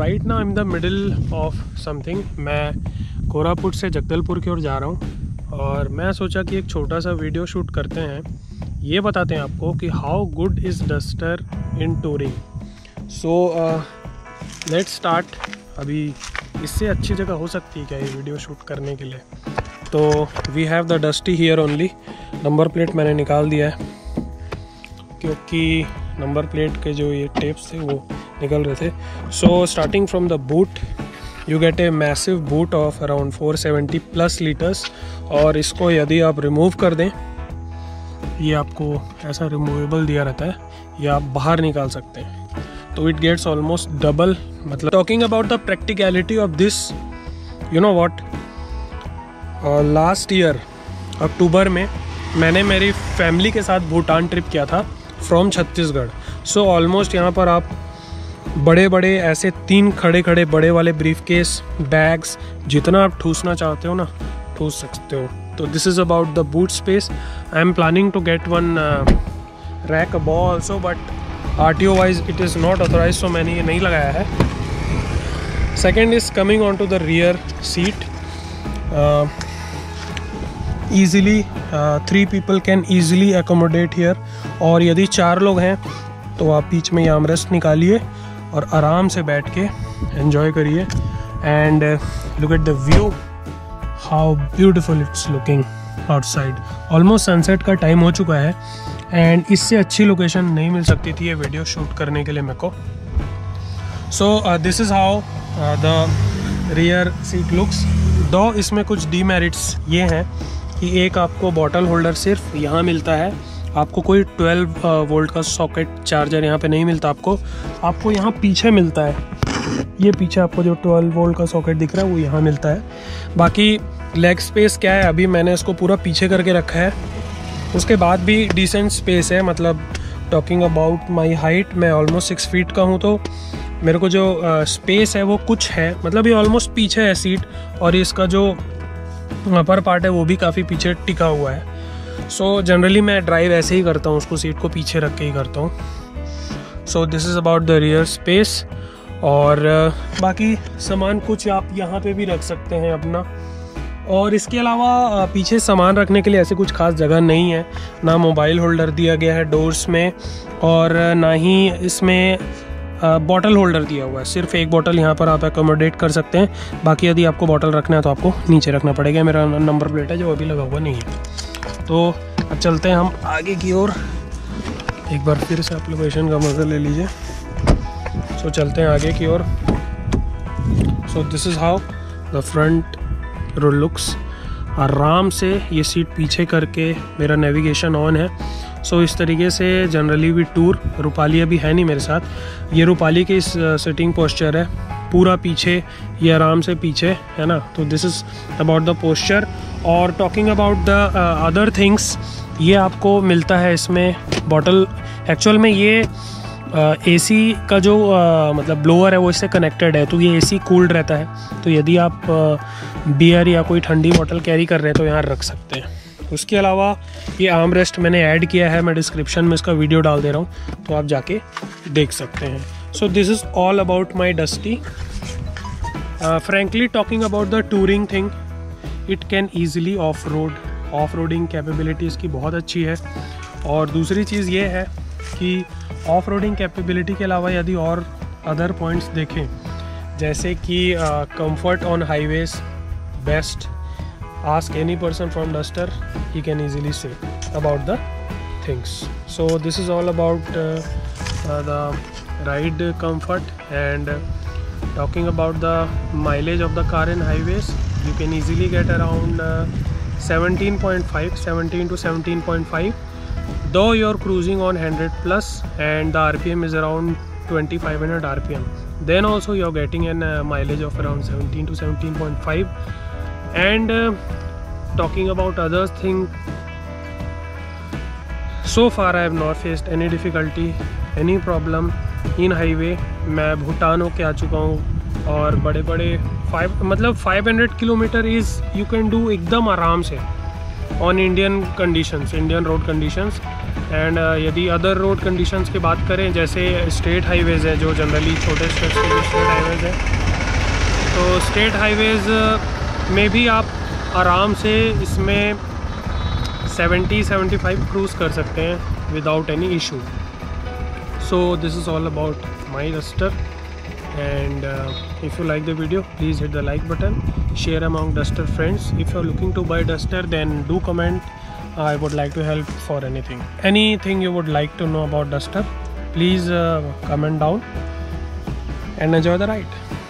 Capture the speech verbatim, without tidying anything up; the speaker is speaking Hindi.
Right now I am the middle of something. मैं कोरापुट से जगदलपुर की ओर जा रहा हूँ और मैं सोचा कि एक छोटा सा वीडियो शूट करते हैं, ये बताते हैं आपको कि how good is Duster in touring. So let's start. अभी इससे अच्छी जगह हो सकती है क्या ये वीडियो शूट करने के लिए? तो we have the dusty here only. Number plate मैंने निकाल दिया है क्योंकि नंबर प्लेट के जो ये टेप्स थे वो निकल रहे थे। So starting from the boot you get a massive boot of around four seventy plus litres. और इसको यदि आप रिमूव कर दें, ये आपको ऐसा रिमूवेबल दिया रहता है, ये आप बाहर निकाल सकते हैं, तो इट गेट्स ऑलमोस्ट डबल। मतलब talking about the practicality of this, you know what, last year October में मैंने मेरी फैमिली के साथ भूटान ट्रिप किया था फ्रॉम छत्तीसगढ़। सो ऑलमोस्ट यहाँ पर आप बड़े बड़े ऐसे तीन खड़े खड़े बड़े वाले ब्रीफ केस, बैग्स, जितना आप ठूसना चाहते हो ना ठूस सकते हो। तो this is about the boot space. I am planning to get one rack above also, but R T O wise it is not authorise, so मैंने ये नहीं लगाया है। Second is coming on to the rear seat. Easily three people can easily accommodate here. और यदि चार लोग हैं तो आप बीच में ये आर्मरेस्ट निकालिए और आराम से बैठ के एंजॉय करिए। And look at the view, how beautiful it's looking outside. Almost sunset का टाइम हो चुका है एंड इससे अच्छी लोकेशन नहीं मिल सकती थी ये वीडियो शूट करने के लिए मेरे को। So this is how the rear seat looks. दो इसमें कुछ डीमेरिट्स ये हैं कि एक आपको बॉटल होल्डर सिर्फ यहाँ मिलता है, आपको कोई ट्वेल्व वोल्ट का सॉकेट चार्जर यहाँ पे नहीं मिलता। आपको आपको यहाँ पीछे मिलता है, ये पीछे आपको जो ट्वेल्व वोल्ट का सॉकेट दिख रहा है वो यहाँ मिलता है। बाकी लेग स्पेस क्या है, अभी मैंने इसको पूरा पीछे करके रखा है, उसके बाद भी डिसेंट स्पेस है। मतलब टॉकिंग अबाउट माई हाइट, मैं ऑलमोस्ट सिक्स फीट का हूँ, तो मेरे को जो स्पेस uh, है वो कुछ है। मतलब ये ऑलमोस्ट पीछे है सीट, और इसका जो अपर पार्ट है वो भी काफ़ी पीछे टिका हुआ है। सो so, जनरली मैं ड्राइव ऐसे ही करता हूँ, उसको सीट को पीछे रख के ही करता हूँ। So this is about the rear space. और uh, बाकी सामान कुछ आप यहाँ पे भी रख सकते हैं अपना। और इसके अलावा uh, पीछे सामान रखने के लिए ऐसे कुछ खास जगह नहीं है, ना मोबाइल होल्डर दिया गया है डोर्स में, और uh, ना ही इसमें बॉटल होल्डर दिया हुआ है। सिर्फ एक बॉटल यहाँ पर आप एकोमोडेट कर सकते हैं। बाकी यदि आपको बॉटल रखना है तो आपको नीचे रखना पड़ेगा। मेरा नंबर प्लेट है जो अभी लगा हुआ नहीं है। तो अब चलते हैं हम आगे की ओर। एक बार फिर से आप लोकेशन का मज़ा ले लीजिए। सो चलते हैं आगे की ओर। So this is how the front road looks. आराम से ये सीट पीछे करके मेरा नेविगेशन ऑन है। सो so, इस तरीके से जनरली वी टूर। रूपाली अभी है नहीं मेरे साथ, ये रूपाली के इस सिटिंग पोस्चर है, पूरा पीछे, ये आराम से पीछे है ना। तो this is about the posture. और talking about the other things, ये आपको मिलता है इसमें बॉटल। एक्चुअल में ये एसी uh, का जो uh, मतलब ब्लोअर है वो इससे कनेक्टेड है, तो ये एसी कूल्ड रहता है। तो यदि आप बियर uh, या कोई ठंडी बॉटल कैरी कर रहे हैं तो यहाँ रख सकते हैं। उसके अलावा ये आर्म रेस्ट मैंने ऐड किया है, मैं डिस्क्रिप्शन में इसका वीडियो डाल दे रहा हूँ, तो आप जाके देख सकते हैं। So this is all about my dusty. Frankly talking about the touring thing, it can easily off road. Off roading capability इसकी बहुत अच्छी है। और दूसरी चीज़ ये है कि ऑफ रोडिंग कैपेबिलिटी के अलावा यदि और अदर पॉइंट्स देखें, जैसे कि comfort on highways best. Ask any person from Duster, he can easily say about the things. So this is all about uh, uh, the ride comfort. And uh, talking about the mileage of the car in highways, you can easily get around uh, seventeen point five, seventeen to seventeen point five, though you're cruising on one hundred plus and the R P M is around twenty-five hundred R P M. Then also you're getting an uh, mileage of around seventeen to seventeen point five. And uh, talking about other thing, so far I have not faced any difficulty, any problem in highway. मैं भूटान होके आ चुका हूँ और बड़े बड़े फाइव मतलब five hundred kilometre is you can do एकदम आराम से on Indian conditions, Indian road conditions. And uh, यदि अदर रोड कंडीशंस की बात करें, जैसे स्टेट हाईवेज़ है जो जनरली छोटे स्टेट्स के जो स्टेट हाईवेज़ है, तो स्टेट हाईवेज़ में भी आप आराम से इसमें सेवेंटी सेवेंटी फाइव क्रूज़ कर सकते हैं without any issue. So this is all about my Duster. And uh, if you like the video, please hit the like button, share among duster friends. If you are looking to buy duster, then do comment. I would like to help for anything. Anything you would like to know about duster, please uh, comment down and enjoy the ride.